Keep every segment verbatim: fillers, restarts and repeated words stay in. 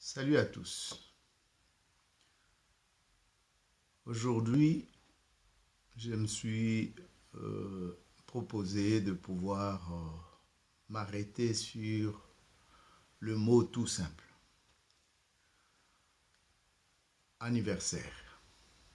Salut à tous. Aujourd'hui, je me suis euh, proposé de pouvoir euh, m'arrêter sur le mot tout simple. Anniversaire.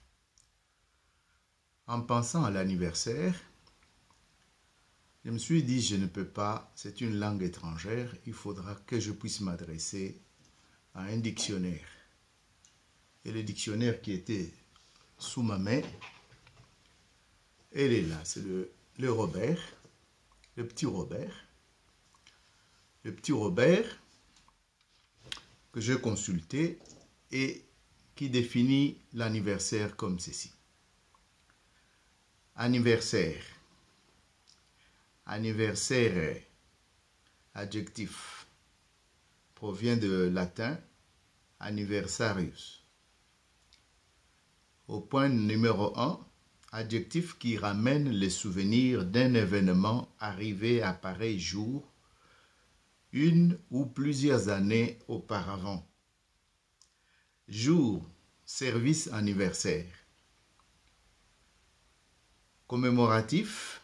En pensant à l'anniversaire, je me suis dit, je ne peux pas, c'est une langue étrangère, il faudra que je puisse m'adresser à un dictionnaire. Et le dictionnaire qui était sous ma main, elle est là, c'est le, le Robert, le petit Robert. Le petit Robert que j'ai consulté et qui définit l'anniversaire comme ceci. Anniversaire. Anniversaire, adjectif, provient de latin anniversarius. Au point numéro un, adjectif qui ramène les souvenirs d'un événement arrivé à pareil jour, une ou plusieurs années auparavant. Jour, service anniversaire. Commémoratif,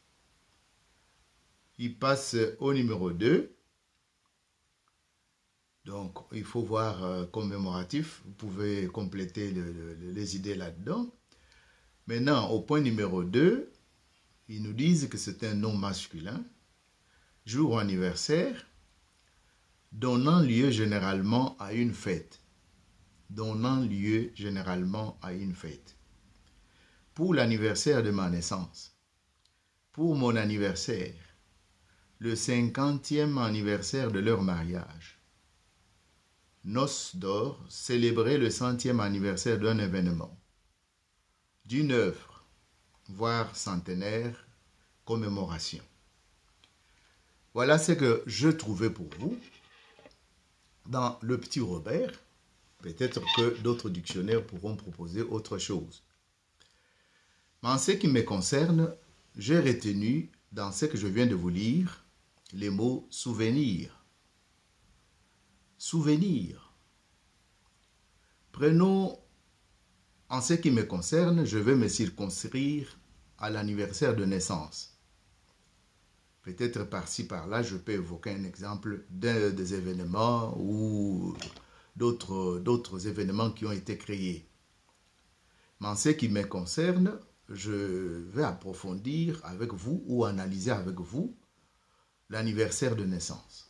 il passe au numéro deux. Donc, il faut voir euh, commémoratif. Vous pouvez compléter le, le, les idées là-dedans. Maintenant, au point numéro deux, ils nous disent que c'est un nom masculin. Jour anniversaire, donnant lieu généralement à une fête. Donnant lieu généralement à une fête. Pour l'anniversaire de ma naissance. Pour mon anniversaire. Le cinquantième anniversaire de leur mariage. Noces d'or, célébrer le centième anniversaire d'un événement. D'une œuvre, voire centenaire, commémoration. Voilà ce que je trouvais pour vous dans le petit Robert. Peut-être que d'autres dictionnaires pourront proposer autre chose. Mais en ce qui me concerne, j'ai retenu dans ce que je viens de vous lire les mots souvenir. Souvenir. Prenons, en ce qui me concerne, je vais me circonscrire à l'anniversaire de naissance. Peut-être par-ci, par-là, je peux évoquer un exemple d'un des événements ou d'autres d'autres événements qui ont été créés. Mais en ce qui me concerne, je vais approfondir avec vous ou analyser avec vous l'anniversaire de naissance.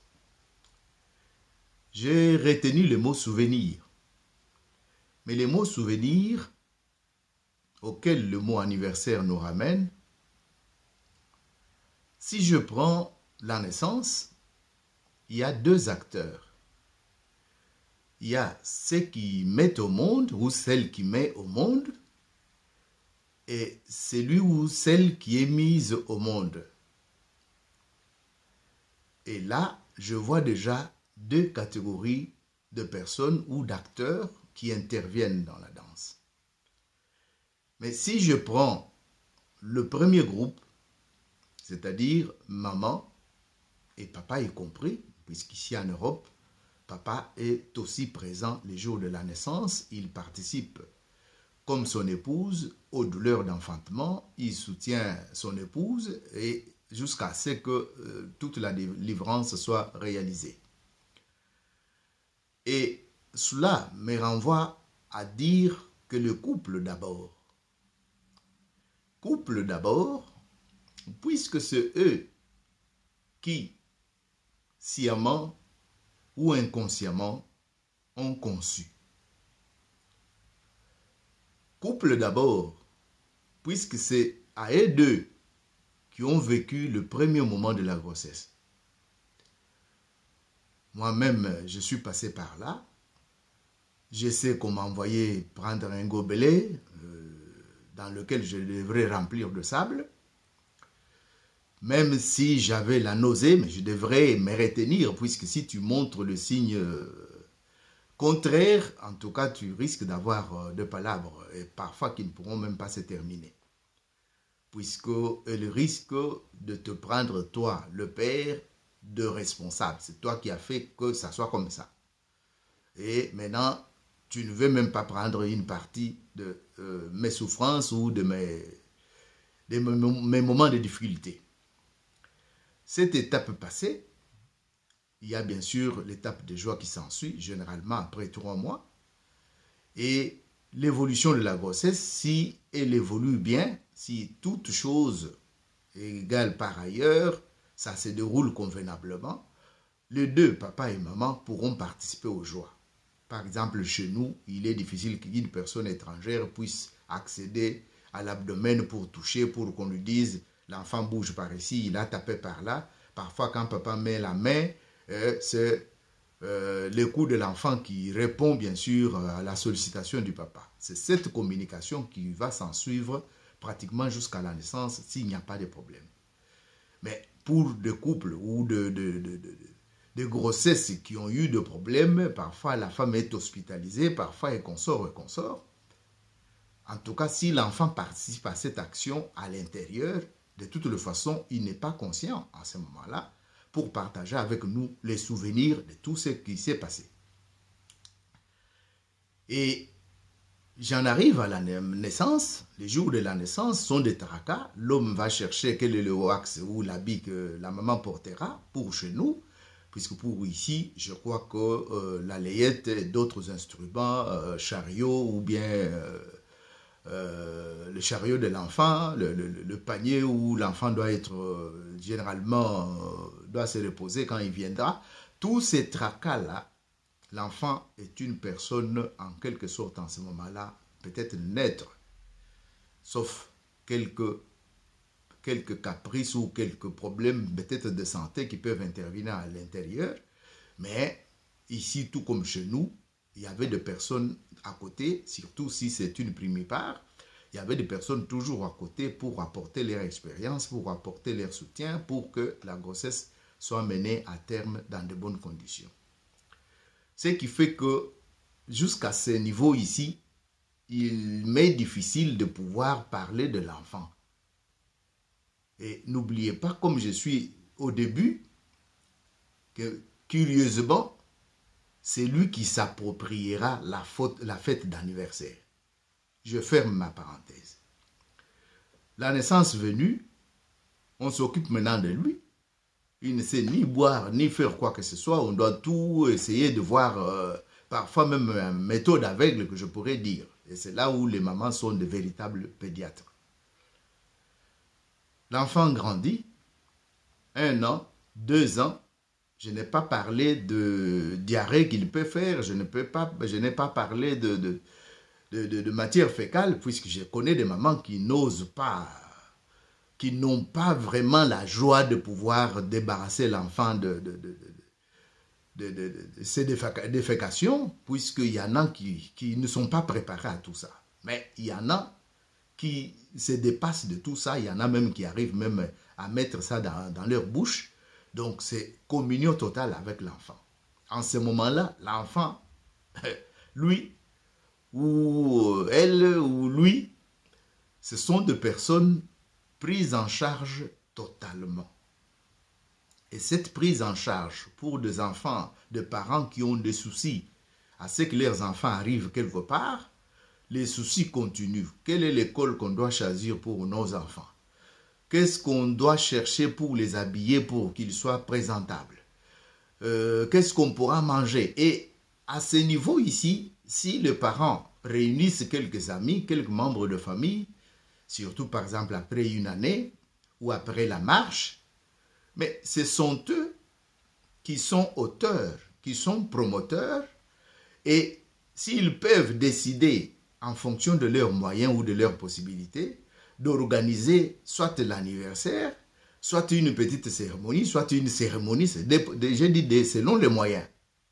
J'ai retenu le mot souvenir. Mais les mots souvenirs auxquels le mot anniversaire nous ramène, si je prends la naissance, il y a deux acteurs. Il y a ceux qui mettent au monde ou celle qui met au monde et celui ou celle qui est mise au monde. Et là, je vois déjà deux catégories de personnes ou d'acteurs qui interviennent dans la danse. Mais si je prends le premier groupe, c'est-à-dire maman et papa y compris, puisqu'ici en Europe, papa est aussi présent les jours de la naissance, il participe comme son épouse aux douleurs d'enfantement, il soutient son épouse et jusqu'à ce que euh, toute la délivrance soit réalisée. Et cela me renvoie à dire que le couple d'abord. Couple d'abord, puisque c'est eux qui, sciemment ou inconsciemment, ont conçu. Couple d'abord, puisque c'est à eux deux qui ont vécu le premier moment de la grossesse. Moi-même, je suis passé par là. Je sais qu'on m'a envoyé prendre un gobelet euh, dans lequel je devrais remplir de sable. Même si j'avais la nausée, mais je devrais me retenir, puisque si tu montres le signe euh, contraire, en tout cas, tu risques d'avoir euh, de palabres, et parfois qui ne pourront même pas se terminer. Puisqu'elle risque de te prendre, toi, le père, de responsable. C'est toi qui as fait que ça soit comme ça. Et maintenant, tu ne veux même pas prendre une partie de euh, mes souffrances ou de mes, de mes moments de difficulté. Cette étape passée, il y a bien sûr l'étape de joie qui s'ensuit, généralement après trois mois. Et l'évolution de la grossesse, si elle évolue bien, si toute chose est égale par ailleurs, ça se déroule convenablement, les deux, papa et maman, pourront participer aux joies. Par exemple, chez nous, il est difficile qu'une personne étrangère puisse accéder à l'abdomen pour toucher, pour qu'on lui dise « l'enfant bouge par ici, il a tapé par là ». Parfois, quand papa met la main, euh, c'est euh, le coup de l'enfant qui répond bien sûr à la sollicitation du papa. C'est cette communication qui va s'en suivre pratiquement jusqu'à la naissance s'il n'y a pas de problème. Mais pour des couples ou de, de, de, de, de grossesses qui ont eu des problèmes, parfois la femme est hospitalisée, parfois elle consort et consort. En tout cas, si l'enfant participe à cette action à l'intérieur, de toute façon, il n'est pas conscient à ce moment-là pour partager avec nous les souvenirs de tout ce qui s'est passé. Et j'en arrive à la naissance. Les jours de la naissance sont des tracas. L'homme va chercher quel est le wax ou l'habit que la maman portera pour chez nous. Puisque pour ici, je crois que euh, la layette et d'autres instruments, euh, chariots ou bien euh, euh, le chariot de l'enfant, le, le, le panier où l'enfant doit être euh, généralement, euh, doit se reposer quand il viendra. Tous ces tracas-là, l'enfant est une personne en quelque sorte en ce moment-là, peut-être naître, sauf quelques, quelques caprices ou quelques problèmes peut-être de santé qui peuvent intervenir à l'intérieur. Mais ici, tout comme chez nous, il y avait des personnes à côté, surtout si c'est une primipare, il y avait des personnes toujours à côté pour apporter leur expérience, pour apporter leur soutien, pour que la grossesse soit menée à terme dans de bonnes conditions. Ce qui fait que jusqu'à ce niveau ici, il m'est difficile de pouvoir parler de l'enfant. Et n'oubliez pas, comme je suis au début, que curieusement, c'est lui qui s'appropriera la, la fête d'anniversaire. Je ferme ma parenthèse. La naissance venue, on s'occupe maintenant de lui. Il ne sait ni boire, ni faire quoi que ce soit. On doit tout essayer de voir, euh, parfois même une méthode aveugle que je pourrais dire. Et c'est là où les mamans sont de véritables pédiatres. L'enfant grandit, un an, deux ans. Je n'ai pas parlé de diarrhée qu'il peut faire, je ne peux pas, je n'ai pas parlé de, de, de, de, de matière fécale, puisque je connais des mamans qui n'osent pas, qui n'ont pas vraiment la joie de pouvoir débarrasser l'enfant de, de, de, de, de, de, de ces défécations, puisqu'il y en a qui, qui ne sont pas préparés à tout ça. Mais il y en a qui se dépassent de tout ça, il y en a même qui arrivent même à mettre ça dans, dans leur bouche. Donc, c'est communion totale avec l'enfant. En ce moment-là, l'enfant, lui, ou elle, ou lui, ce sont des personnes prises en charge totalement. Et cette prise en charge pour des enfants, des parents qui ont des soucis, à ce que leurs enfants arrivent quelque part, les soucis continuent. Quelle est l'école qu'on doit choisir pour nos enfants? Qu'est-ce qu'on doit chercher pour les habiller pour qu'ils soient présentables? euh, Qu'est-ce qu'on pourra manger? Et à ce niveau ici, si les parents réunissent quelques amis, quelques membres de famille, surtout par exemple après une année ou après la marche, mais ce sont eux qui sont auteurs, qui sont promoteurs, et s'ils peuvent décider en fonction de leurs moyens ou de leurs possibilités, d'organiser soit l'anniversaire, soit une petite cérémonie, soit une cérémonie, j'ai dit selon les moyens.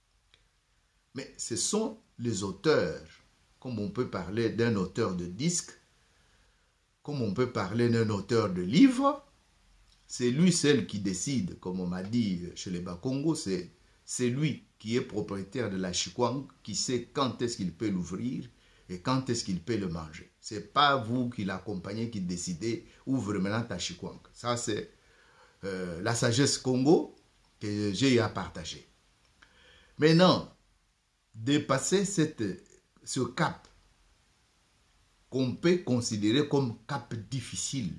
Mais ce sont les auteurs, comme on peut parler d'un auteur de disque, comme on peut parler d'un auteur de livre, c'est lui seul qui décide, comme on m'a dit chez les Bakongo, c'est lui qui est propriétaire de la chikwang, qui sait quand est-ce qu'il peut l'ouvrir et quand est-ce qu'il peut le manger. Ce n'est pas vous qui l'accompagnez, qui décidez, ouvre maintenant ta chikwang. Ça, c'est euh, la sagesse Congo que j'ai à partager. Maintenant, dépasser cette, ce cap qu'on peut considérer comme cap difficile.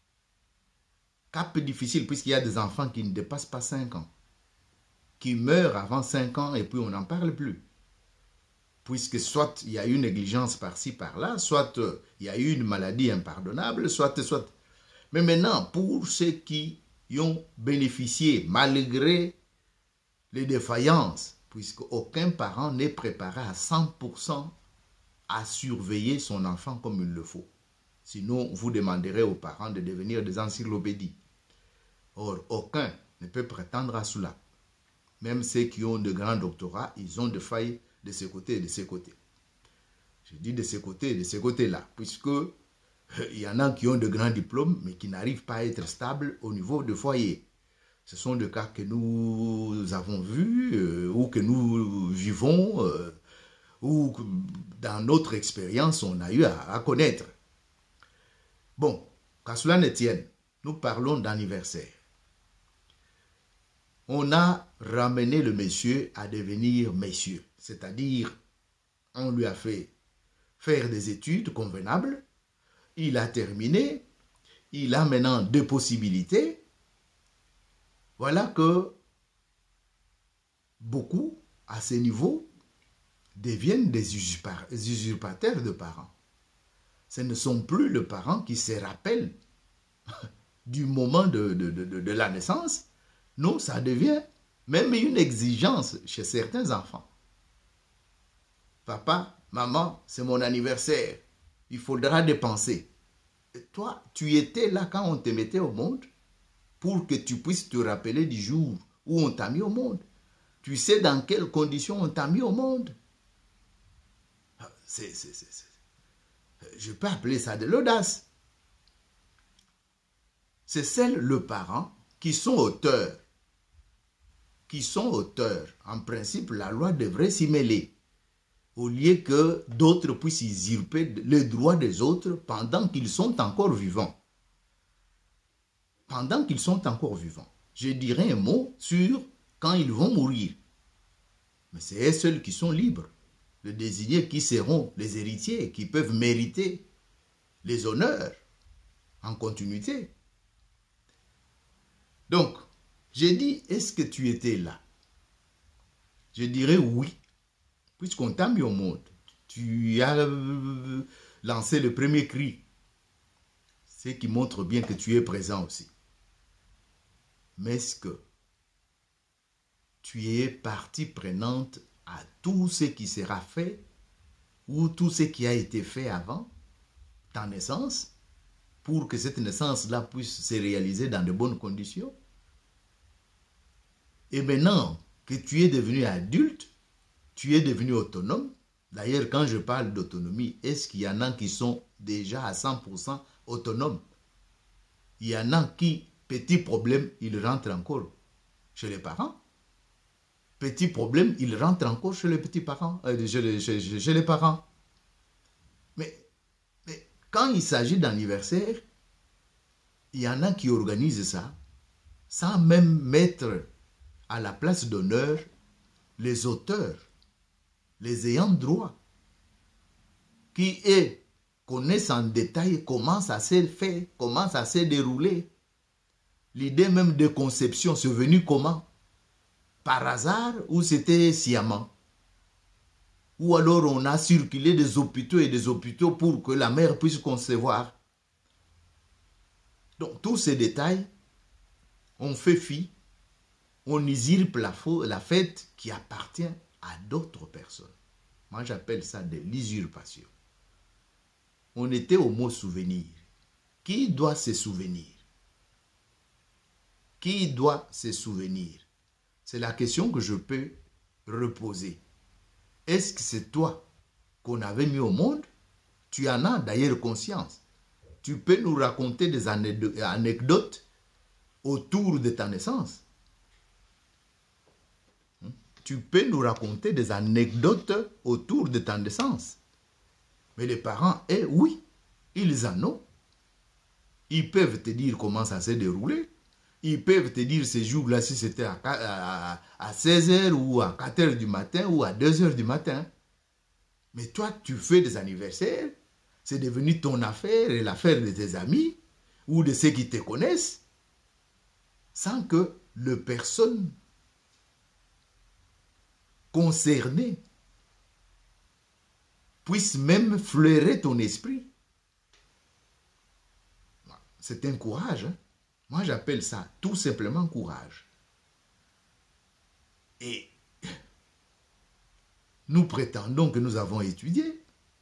Cap difficile puisqu'il y a des enfants qui ne dépassent pas cinq ans, qui meurent avant cinq ans et puis on n'en parle plus. Puisque soit il y a eu une négligence par-ci, par-là, soit euh, il y a eu une maladie impardonnable, soit, soit. Mais maintenant, pour ceux qui y ont bénéficié, malgré les défaillances, puisque aucun parent n'est préparé à cent pour cent à surveiller son enfant comme il le faut. Sinon, vous demanderez aux parents de devenir des encyclopédies. Or, aucun ne peut prétendre à cela. Même ceux qui ont de grands doctorats, ils ont des failles de ce côté et de ce côté. Je dis de ce côté et de ce côté-là, puisque euh, il y en a qui ont de grands diplômes, mais qui n'arrivent pas à être stables au niveau de foyer. Ce sont des cas que nous avons vus, euh, ou que nous vivons, euh, ou que dans notre expérience, on a eu à, à connaître. Bon, qu'à cela ne tienne, nous parlons d'anniversaire. On a ramené le monsieur à devenir monsieur. C'est-à-dire, on lui a fait faire des études convenables, il a terminé, il a maintenant deux possibilités. Voilà que beaucoup, à ce niveau, deviennent des usurpateurs de parents. Ce ne sont plus les parents qui se rappellent du moment de, de, de, de la naissance. Non, ça devient même une exigence chez certains enfants. Papa, maman, c'est mon anniversaire. Il faudra dépenser. Et toi, tu étais là quand on te mettait au monde pour que tu puisses te rappeler du jour où on t'a mis au monde. Tu sais dans quelles conditions on t'a mis au monde. C'est, c'est, c'est, c'est. Je peux appeler ça de l'audace. C'est celles, le parent, qui sont auteurs. Qui sont auteurs. En principe, la loi devrait s'y mêler. Au lieu que d'autres puissent usurper les droits des autres pendant qu'ils sont encore vivants. Pendant qu'ils sont encore vivants. Je dirais un mot sur quand ils vont mourir. Mais c'est eux seuls qui sont libres de désigner qui seront les héritiers, qui peuvent mériter les honneurs en continuité. Donc, j'ai dit, est-ce que tu étais là? Je dirais oui. Puisqu'on t'a mis au monde, tu as lancé le premier cri, ce qui montre bien que tu es présent aussi. Mais est-ce que tu es partie prenante à tout ce qui sera fait ou tout ce qui a été fait avant ta naissance pour que cette naissance-là puisse se réaliser dans de bonnes conditions? Et maintenant que tu es devenu adulte, tu es devenu autonome. D'ailleurs, quand je parle d'autonomie, est-ce qu'il y en a qui sont déjà à cent pour cent autonomes? Il y en a qui, petit problème, ils rentrent encore chez les parents. Petit problème, ils rentrent encore chez les petits-parents, euh, chez, les, chez, chez les parents. Mais, mais quand il s'agit d'anniversaire, il y en a qui organisent ça sans même mettre à la place d'honneur les auteurs, les ayants droit, qui eux, connaissent en détail comment ça s'est fait, comment ça s'est déroulé. L'idée même de conception, c'est venu comment? Par hasard ou c'était sciemment? Ou alors on a circulé des hôpitaux et des hôpitaux pour que la mère puisse concevoir. Donc tous ces détails, on fait fi, on usurpe la, la fête qui appartient à d'autres personnes. Moi, j'appelle ça de l'usurpation. On était au mot souvenir. Qui doit se souvenir? Qui doit se souvenir? C'est la question que je peux reposer. Est-ce que c'est toi qu'on avait mis au monde? Tu en as d'ailleurs conscience. Tu peux nous raconter des anecdotes autour de ta naissance. Tu peux nous raconter des anecdotes autour de ta naissance. Mais les parents, eh oui, ils en ont. Ils peuvent te dire comment ça s'est déroulé. Ils peuvent te dire ce jour-là si c'était à, à, à seize heures ou à quatre heures du matin ou à deux heures du matin. Mais toi, tu fais des anniversaires, c'est devenu ton affaire et l'affaire de tes amis ou de ceux qui te connaissent, sans que le personne concernée puisse même fleurer ton esprit. C'est un courage. Hein? Moi, j'appelle ça tout simplement courage. Et nous prétendons que nous avons étudié.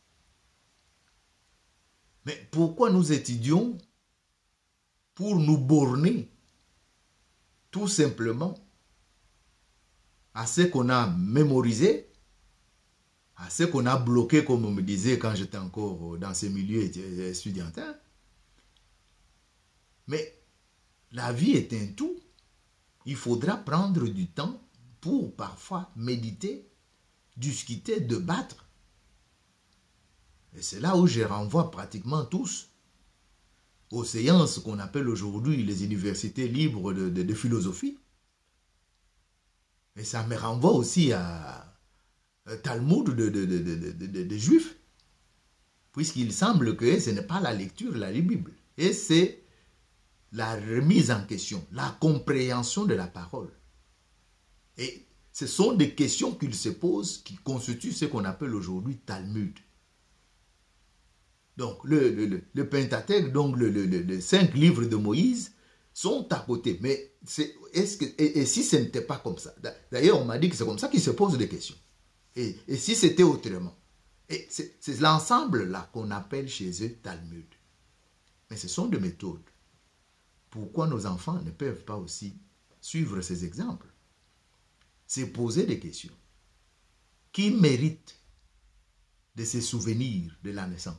Mais pourquoi nous étudions? Pour nous borner tout simplement à ce qu'on a mémorisé, à ce qu'on a bloqué, comme on me disait quand j'étais encore dans ces milieux estudiantins. Mais la vie est un tout. Il faudra prendre du temps pour parfois méditer, discuter, débattre. Et c'est là où je renvoie pratiquement tous aux séances qu'on appelle aujourd'hui les universités libres de, de, de philosophie. Et ça me renvoie aussi à, à Talmud de, de, de, de, de, de, de Juifs, puisqu'il semble que ce n'est pas la lecture de la Bible, et c'est la remise en question, la compréhension de la parole. Et ce sont des questions qu'ils se posent qui constituent ce qu'on appelle aujourd'hui Talmud. Donc, le, le, le Pentateuque, donc le, le, le cinq livres de Moïse, sont à côté. Mais est-ce que, et, et si ce n'était pas comme ça? D'ailleurs, on m'a dit que c'est comme ça qu'ils se posent des questions. Et, et si c'était autrement? Et c'est l'ensemble-là qu'on appelle chez eux Talmud. Mais ce sont des méthodes. Pourquoi nos enfants ne peuvent pas aussi suivre ces exemples? C'est poser des questions. Qui mérite de se souvenir de la naissance?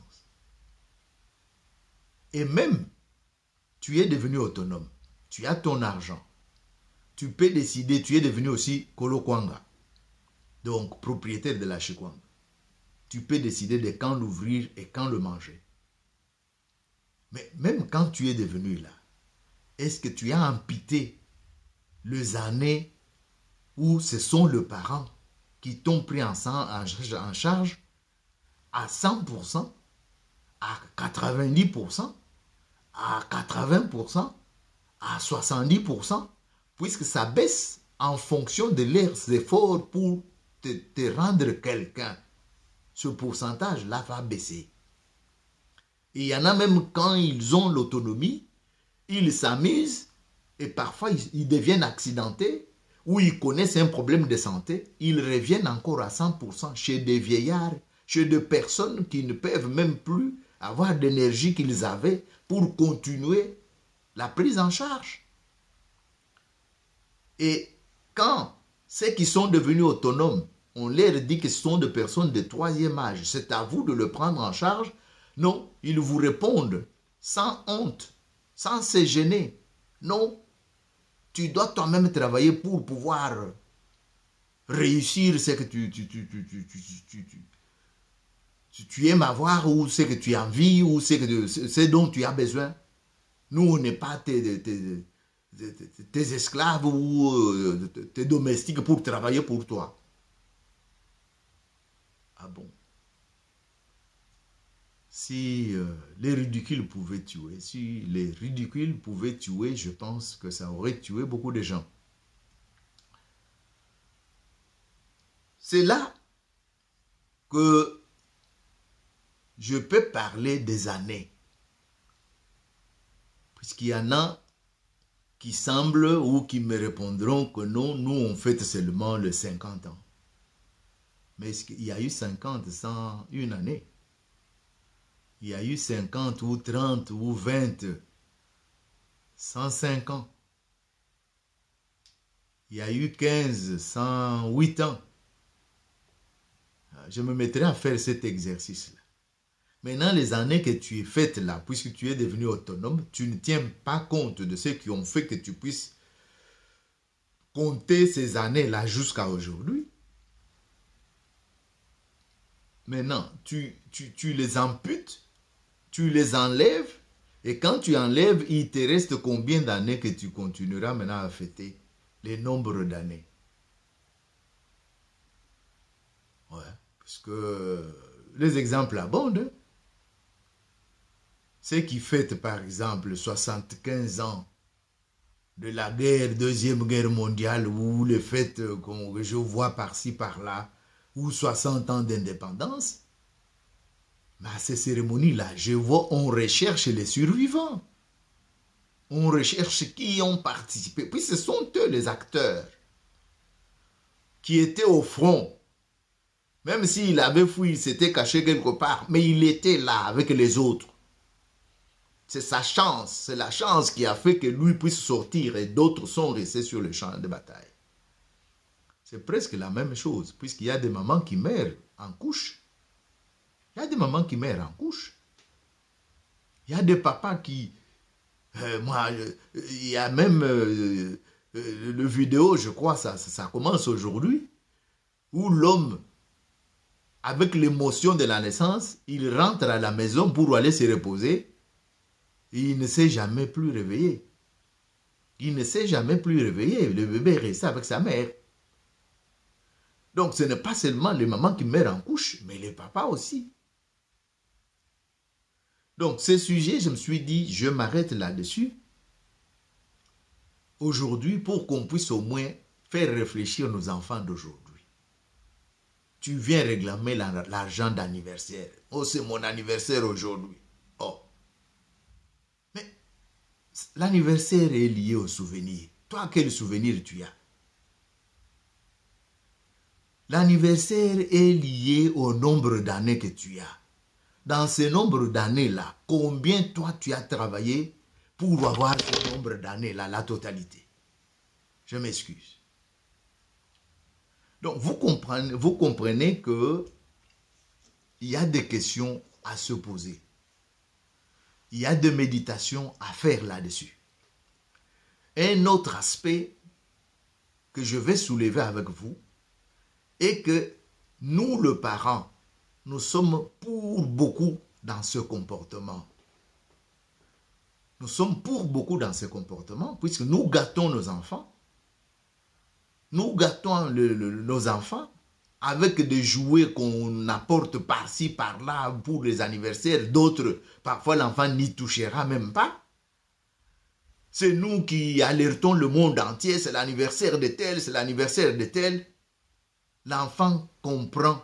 Et même, tu es devenu autonome. Tu as ton argent. Tu peux décider, tu es devenu aussi Kolo Kwanga. Donc, propriétaire de la Chikwanga. Tu peux décider de quand l'ouvrir et quand le manger. Mais même quand tu es devenu là, est-ce que tu as empité les années où ce sont les parents qui t'ont pris en, en charge à cent pour cent, à quatre-vingt-dix pour cent, à quatre-vingts pour cent, à soixante-dix pour cent, puisque ça baisse en fonction de leurs efforts pour te, te rendre quelqu'un. Ce pourcentage-là va baisser. Et il y en a même quand ils ont l'autonomie, ils s'amusent et parfois ils, ils deviennent accidentés ou ils connaissent un problème de santé, ils reviennent encore à cent pour cent chez des vieillards, chez des personnes qui ne peuvent même plus avoir d'énergie qu'ils avaient pour continuer la prise en charge. Et quand ceux qui sont devenus autonomes, on leur dit que ce sont des personnes de troisième âge, c'est à vous de le prendre en charge. Non, ils vous répondent sans honte, sans se gêner. Non, tu dois toi-même travailler pour pouvoir réussir ce que tu, tu, tu, tu, tu, tu, tu, tu, tu, tu aimes avoir ou ce que tu as envie ou ce, que, ce dont tu as besoin. Nous, on n'est pas tes, tes, tes, tes esclaves ou tes domestiques pour travailler pour toi. Ah bon? Si euh, les ridicules pouvaient tuer, si les ridicules pouvaient tuer, je pense que ça aurait tué beaucoup de gens. C'est là que je peux parler des années. Puisqu'il y en a qui semblent ou qui me répondront que non, nous on fête seulement les cinquante ans. Mais il y a eu cinquante sans une année. Il y a eu cinquante ou trente ou vingt, cent cinq ans. Il y a eu quinze, cent huit ans. Je me mettrai à faire cet exercice-là. Maintenant, les années que tu es faites là, puisque tu es devenu autonome, tu ne tiens pas compte de ce qui ont fait que tu puisses compter ces années-là jusqu'à aujourd'hui. Maintenant, tu, tu, tu les amputes, tu les enlèves Et quand tu enlèves, il te reste combien d'années que tu continueras maintenant à fêter? Les nombres d'années. Ouais, parce que les exemples abondent. Ceux qui fêtent par exemple soixante-quinze ans de la guerre, deuxième guerre mondiale, ou les fêtes que je vois par-ci, par-là, ou soixante ans d'indépendance, mais à ces cérémonies-là, je vois, on recherche les survivants. On recherche qui ont participé. Puis ce sont eux les acteurs qui étaient au front. Même s'il avait fui, il s'était caché quelque part, mais il était là avec les autres. C'est sa chance, c'est la chance qui a fait que lui puisse sortir et d'autres sont restés sur le champ de bataille. C'est presque la même chose, puisqu'il y a des mamans qui meurent en couche. Il y a des mamans qui meurent en couche. Il y a des papas qui... Euh, moi, euh, il y a même euh, euh, le vidéo, je crois, ça, ça, ça commence aujourd'hui, où l'homme, avec l'émotion de la naissance, il rentre à la maison pour aller se reposer. Et il ne s'est jamais plus réveillé. Il ne s'est jamais plus réveillé. Le bébé est resté avec sa mère. Donc ce n'est pas seulement les mamans qui meurent en couche, mais les papas aussi. Donc ce sujet, je me suis dit, je m'arrête là-dessus. Aujourd'hui, pour qu'on puisse au moins faire réfléchir nos enfants d'aujourd'hui. Tu viens réclamer l'argent d'anniversaire. Oh, c'est mon anniversaire aujourd'hui. Oh. Mais l'anniversaire est lié au souvenir. Toi, quel souvenir tu as? L'anniversaire est lié au nombre d'années que tu as. Dans ce nombre d'années-là, combien toi tu as travaillé pour avoir ce nombre d'années-là, la totalité? Je m'excuse. Donc, vous comprenez, vous comprenez que il y a des questions à se poser. Il y a des méditations à faire là-dessus. Un autre aspect que je vais soulever avec vous est que nous, les parents, nous sommes pour beaucoup dans ce comportement. Nous sommes pour beaucoup dans ce comportement, puisque nous gâtons nos enfants. Nous gâtons le, le, nos enfants avec des jouets qu'on apporte par-ci, par-là pour les anniversaires. D'autres, parfois l'enfant n'y touchera même pas. C'est nous qui alertons le monde entier, c'est l'anniversaire de tel, c'est l'anniversaire de tel. L'enfant comprend.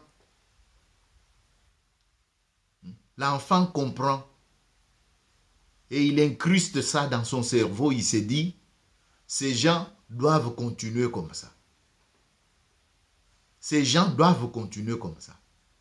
L'enfant comprend. Et il incruste ça dans son cerveau. Il se dit, ces gens doivent continuer comme ça. Ces gens doivent continuer comme ça.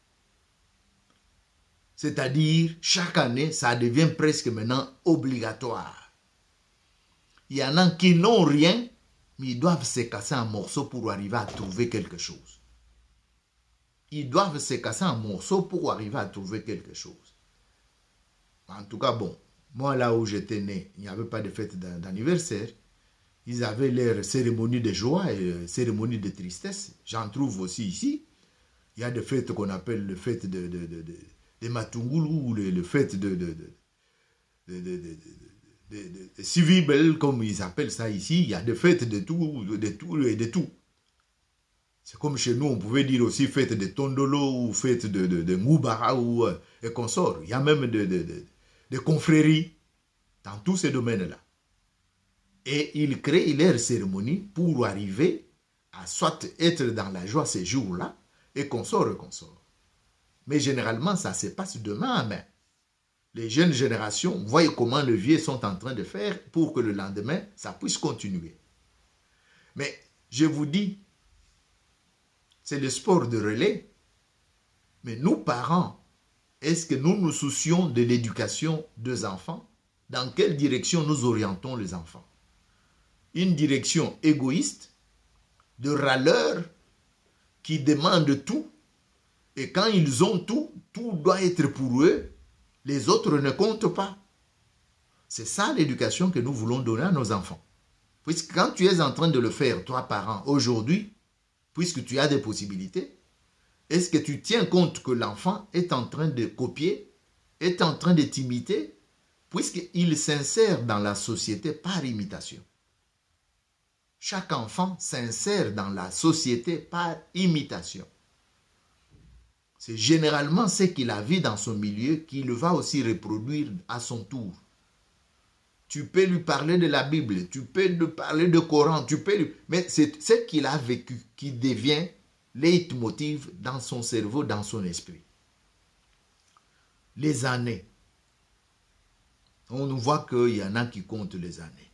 C'est-à-dire, chaque année, ça devient presque maintenant obligatoire. Il y en a qui n'ont rien, mais ils doivent se casser en morceaux pour arriver à trouver quelque chose. Ils doivent se casser en morceaux pour arriver à trouver quelque chose. En tout cas, bon, moi là où j'étais né, il n'y avait pas de fête d'anniversaire. Ils avaient leur cérémonie de joie et cérémonie de tristesse. J'en trouve aussi ici. Il y a des fêtes qu'on appelle les fêtes de, de, de, de, de Matungulu ou les, les fêtes de, de, de, de, de, de, de, de, de, de Civibel, comme ils appellent ça ici. Il y a des fêtes de tout, de tout et de tout. C'est comme chez nous, on pouvait dire aussi fête de Tondolo ou fête de, de, de Ngoubara ou euh, et consorts. Il y a même des de, de, de confréries dans tous ces domaines-là. Et ils créent leur cérémonie pour arriver à soit être dans la joie ces jours-là et consorts et consorts. Mais généralement, ça se passe de main à main. Les jeunes générations voient comment les vieux sont en train de faire pour que le lendemain, ça puisse continuer. Mais je vous dis, c'est le sport de relais. Mais nous, parents, est-ce que nous nous soucions de l'éducation des enfants? Dans quelle direction nous orientons les enfants? Une direction égoïste, de râleurs, qui demandent tout. Et quand ils ont tout, tout doit être pour eux. Les autres ne comptent pas. C'est ça l'éducation que nous voulons donner à nos enfants. Puisque quand tu es en train de le faire, toi, parent, aujourd'hui, puisque tu as des possibilités, est-ce que tu tiens compte que l'enfant est en train de copier, est en train de t'imiter puisqu'il s'insère dans la société par imitation. Chaque enfant s'insère dans la société par imitation. C'est généralement ce qu'il a vu dans son milieu qu'il va aussi reproduire à son tour. Tu peux lui parler de la Bible, tu peux lui parler de Coran, tu peux lui... mais c'est ce qu'il a vécu qui devient leitmotiv dans son cerveau, dans son esprit. Les années. On voit qu'il y en a qui comptent les années.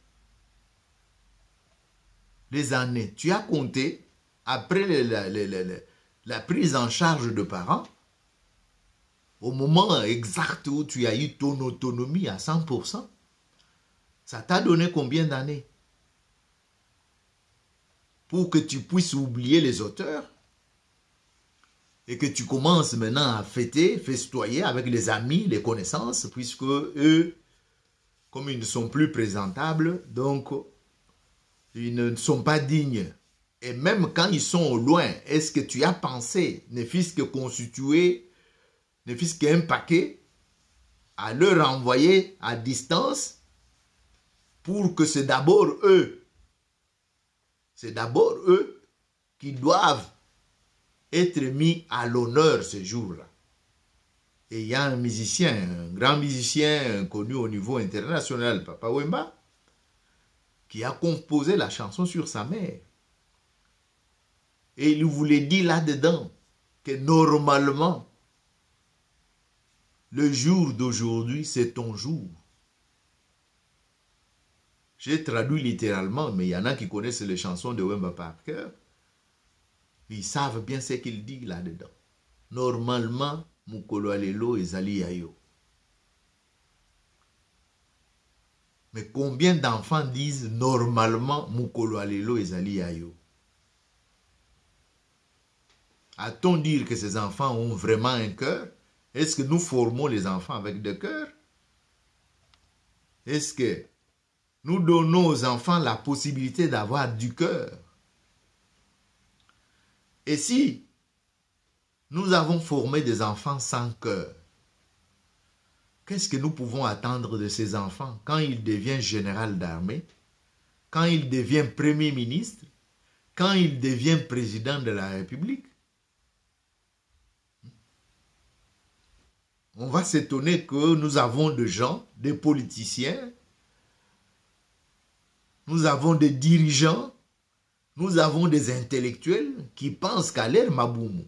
Les années. Tu as compté, après la, la, la, la, la prise en charge de parents, au moment exact où tu as eu ton autonomie à cent pour cent, ça t'a donné combien d'années? Pour que tu puisses oublier les auteurs et que tu commences maintenant à fêter, festoyer avec les amis, les connaissances, puisque eux, comme ils ne sont plus présentables, donc ils ne sont pas dignes. Et même quand ils sont au loin, est-ce que tu as pensé, ne fût-ce que constituer, ne fût-ce qu'un paquet, à leur envoyer à distance pour que c'est d'abord eux, c'est d'abord eux qui doivent être mis à l'honneur ce jour-là. Et il y a un musicien, un grand musicien connu au niveau international, Papa Wemba, qui a composé la chanson sur sa mère. Et il voulait dire là-dedans que normalement, le jour d'aujourd'hui, c'est ton jour. J'ai traduit littéralement, mais il y en a qui connaissent les chansons de Wemba par cœur. Ils savent bien ce qu'il dit là-dedans. Normalement, Mukolo Alelo ezali yayo. Mais combien d'enfants disent normalement Mukolo Alelo ezali yayo? A-t-on dire que ces enfants ont vraiment un cœur? Est-ce que nous formons les enfants avec des cœurs? Est-ce que nous donnons aux enfants la possibilité d'avoir du cœur? Et si nous avons formé des enfants sans cœur, qu'est-ce que nous pouvons attendre de ces enfants quand ils deviennent général d'armée, quand ils deviennent premier ministre, quand ils deviennent président de la République? On va s'étonner que nous avons des gens, des politiciens, nous avons des dirigeants, nous avons des intellectuels qui pensent qu'à l'ère Maboumou.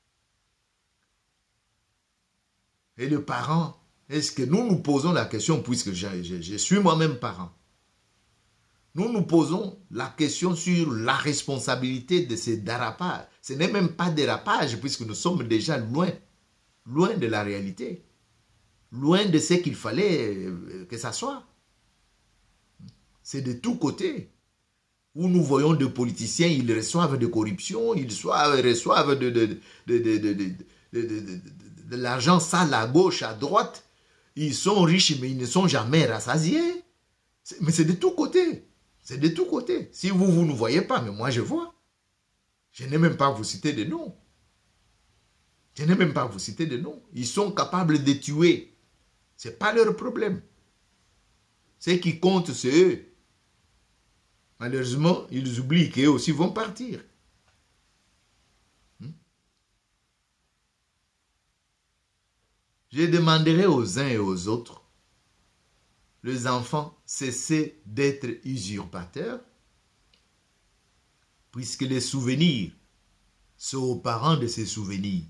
Et les parents, est-ce que nous nous posons la question, puisque je, je, je suis moi-même parent, nous nous posons la question sur la responsabilité de ces dérapages. Ce n'est même pas dérapage, puisque nous sommes déjà loin, loin de la réalité, loin de ce qu'il fallait que ça soit. C'est de tous côtés. Où nous voyons des politiciens, ils reçoivent de corruption, ils reçoivent, reçoivent de, de, de, de, de, de, de, de, de, de, de l'argent sale à gauche, à droite. Ils sont riches, mais ils ne sont jamais rassasiés. Mais c'est de tous côtés. C'est de tous côtés. Si vous, vous ne voyez pas, mais moi je vois. Je n'ai même pas à vous citer de noms. Je n'ai même pas à vous citer de noms. Ils sont capables de tuer. Ce n'est pas leur problème. Ce qui compte, c'est eux. Malheureusement, ils oublient qu'eux aussi vont partir. Hmm? Je demanderai aux uns et aux autres, les enfants, cessez d'être usurpateurs, puisque les souvenirs sont aux parents de ces souvenirs.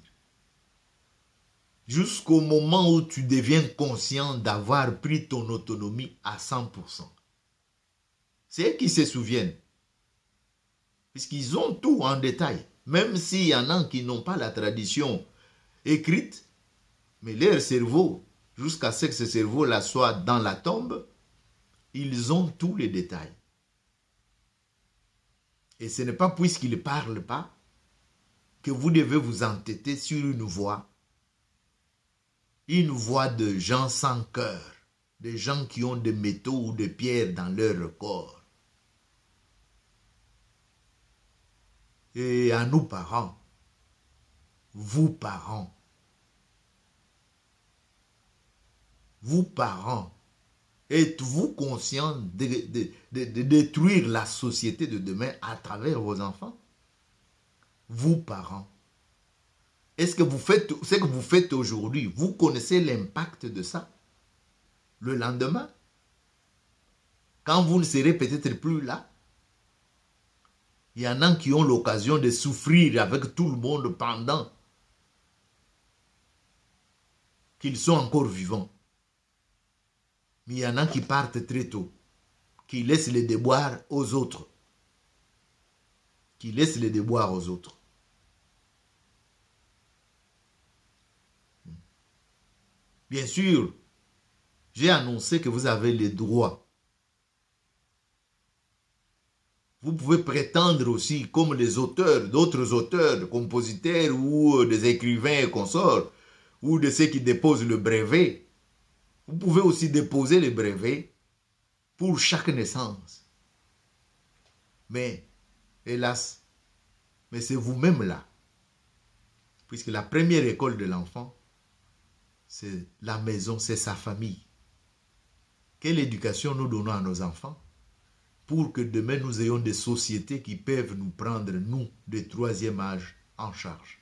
Jusqu'au moment où tu deviens conscient d'avoir pris ton autonomie à cent pour cent. C'est eux qui se souviennent. Puisqu'ils ont tout en détail. Même s'il y en a qui n'ont pas la tradition écrite, mais leur cerveau, jusqu'à ce que ce cerveau-là soit dans la tombe, ils ont tous les détails. Et ce n'est pas puisqu'ils ne parlent pas que vous devez vous entêter sur une voie. Une voie de gens sans cœur, des gens qui ont des métaux ou des pierres dans leur corps. Et à nous parents, vous parents, vous parents, Êtes-vous conscient de, de, de, de détruire la société de demain à travers vos enfants? Vous, parents, est-ce que vous faites ce que vous faites aujourd'hui, vous connaissez l'impact de ça? Le lendemain, quand vous ne serez peut-être plus là, il y en a qui ont l'occasion de souffrir avec tout le monde pendant qu'ils sont encore vivants. Mais il y en a qui partent très tôt, qui laissent les déboires aux autres. Qui laissent les déboires aux autres. Bien sûr, j'ai annoncé que vous avez les droits. Vous pouvez prétendre aussi, comme les auteurs, d'autres auteurs, des compositeurs ou des écrivains et consorts, ou de ceux qui déposent le brevet. Vous pouvez aussi déposer le brevet pour chaque naissance. Mais, hélas, mais c'est vous-même là. Puisque la première école de l'enfant, c'est la maison, c'est sa famille. Quelle éducation nous donnons à nos enfants pour que demain nous ayons des sociétés qui peuvent nous prendre, nous, de troisième âge, en charge?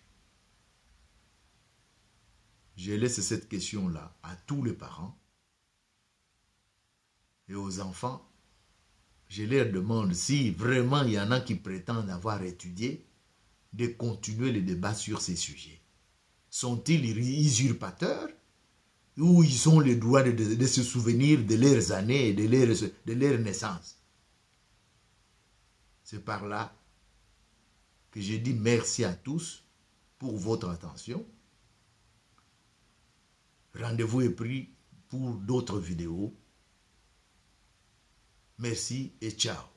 Je laisse cette question-là à tous les parents et aux enfants. Je leur demande si vraiment il y en a qui prétendent avoir étudié, de continuer le débat sur ces sujets. Sont-ils usurpateurs ou ils ont le droit de, de, de se souvenir de leurs années et de leur, de leur naissance? C'est par là que je dis merci à tous pour votre attention. Rendez-vous est pris pour d'autres vidéos. Merci et ciao.